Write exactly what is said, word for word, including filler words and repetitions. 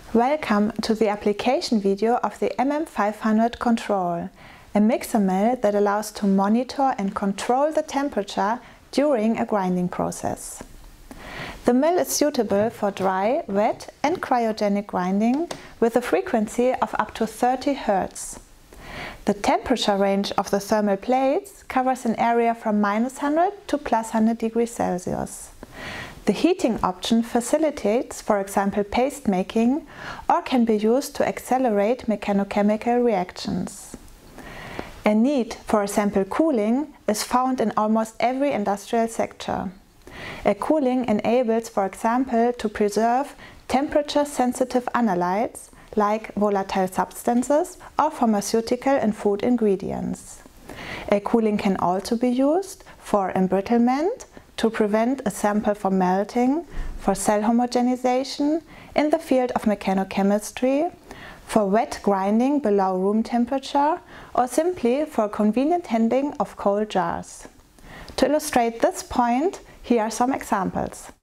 Welcome to the application video of the M M five hundred Control, a mixer mill that allows to monitor and control the temperature during a grinding process. The mill is suitable for dry, wet and cryogenic grinding with a frequency of up to thirty hertz. The temperature range of the thermal plates covers an area from minus one hundred to plus one hundred degrees Celsius. The heating option facilitates, for example, paste making, or can be used to accelerate mechanochemical reactions. A need for sample cooling is found in almost every industrial sector. A cooling enables, for example, to preserve temperature-sensitive analytes like volatile substances or pharmaceutical and food ingredients. A cooling can also be used for embrittlement, to prevent a sample from melting, for cell homogenization, in the field of mechanochemistry, for wet grinding below room temperature, or simply for convenient handling of cold jars. To illustrate this point, here are some examples.